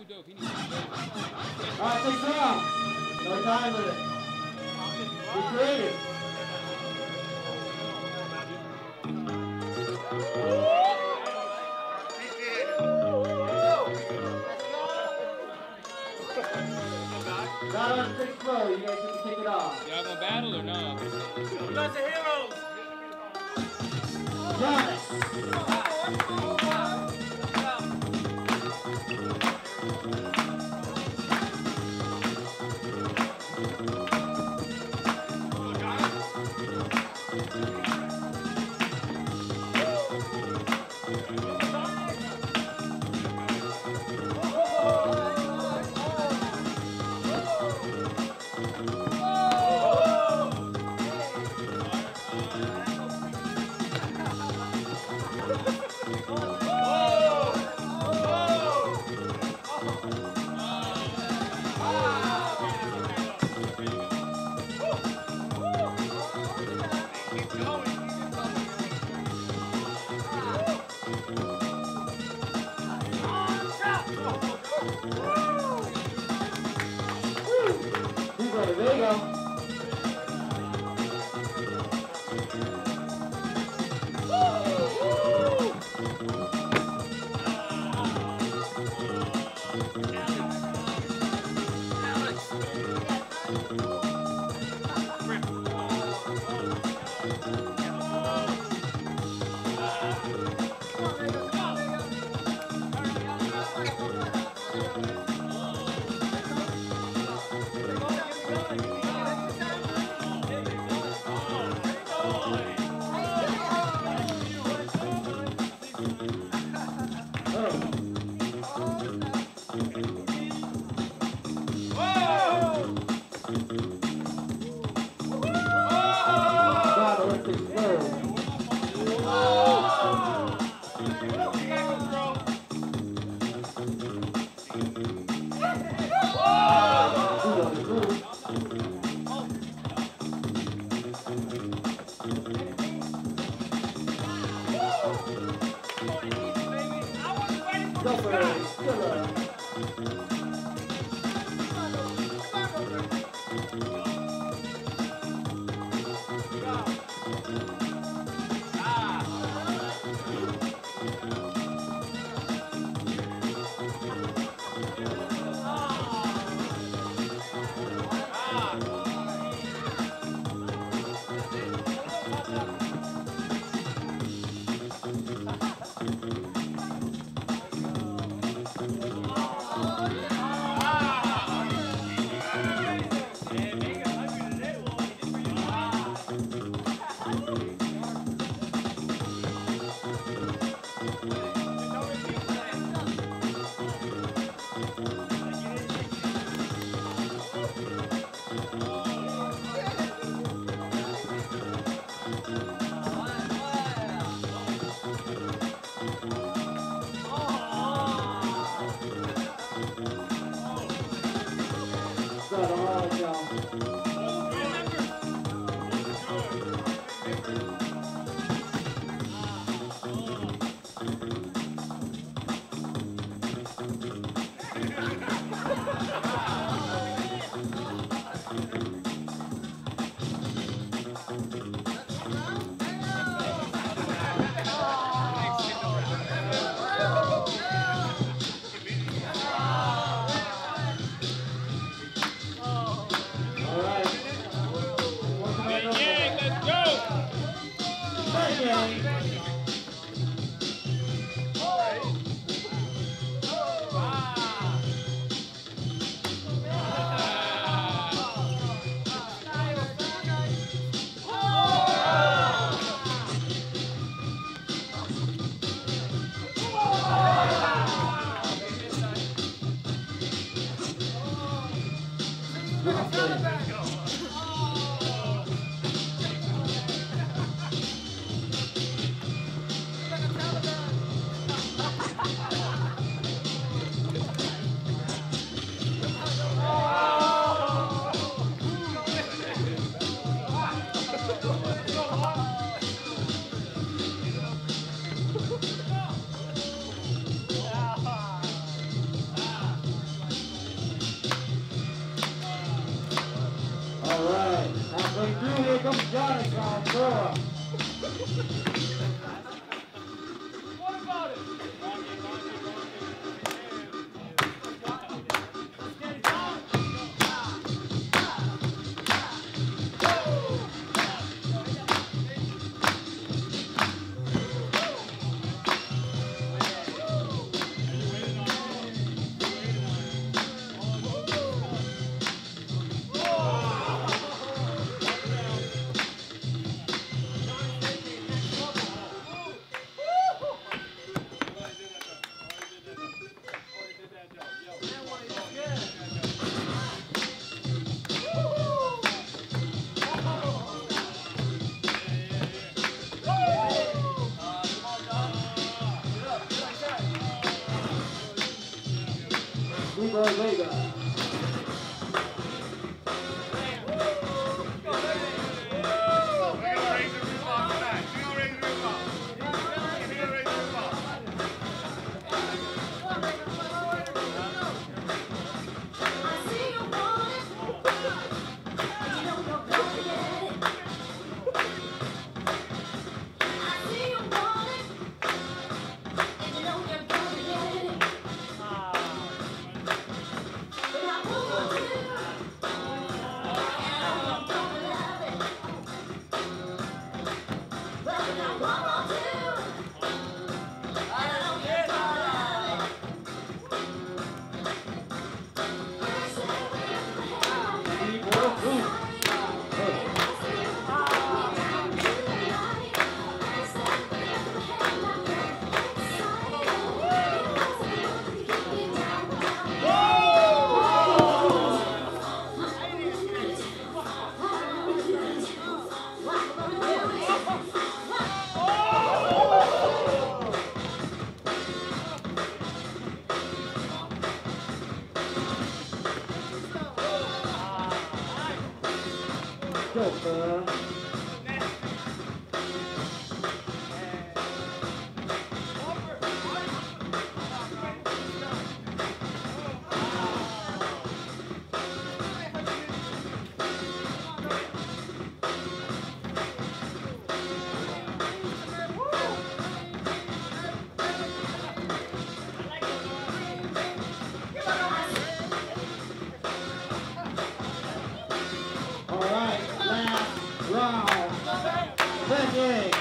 All right, take some. No time limit. Be creative. Not on 6 flow. You guys have to kick it off. Y'all gonna battle or no? You guys are heroes. Got it. There you go. Go for it. 32, here comes Johnny, round 4. What about it? Viva Vega. Joker. Alright, last round. Second.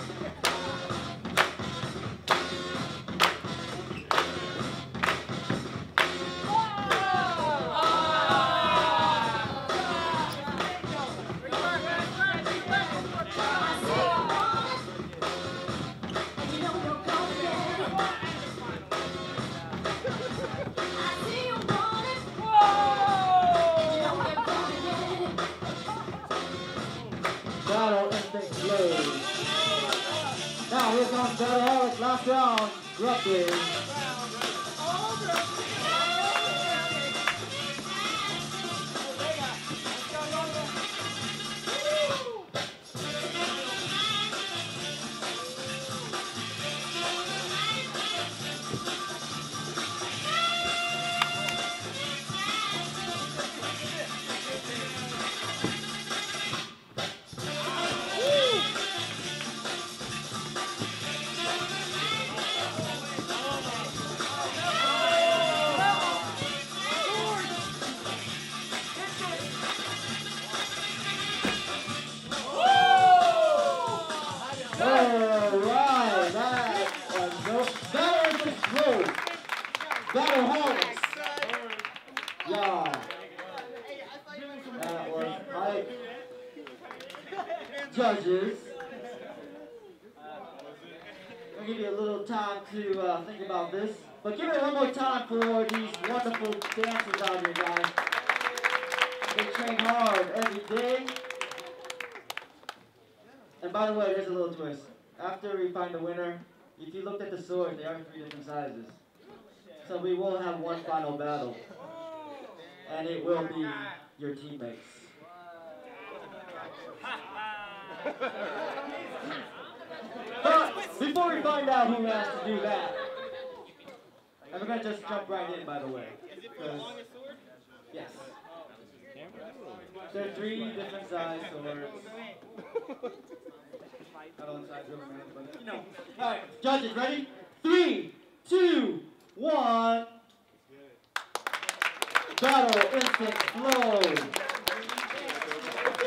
Battle Instinct Blade. Now here comes Battle last round. Grumpy. Alright, that was dope. Battle Instinct Blade. Battle Hallway. Yeah. That was hype. Judges. I'll give you a little time to think about this. But give it one more time for these wonderful dancers out here, guys. They train hard every day. And by the way, there's a little twist. After we find the winner, if you looked at the swords, they are 3 different sizes. So we will have one final battle. And it will be your teammates. But before we find out who has to do that, and we're going to just jump right in, by the way. Yes. They're 3 different size swords. Not on size really matters, but you know. Alright, judges, ready? 3, 2, 1. Battle instant flow.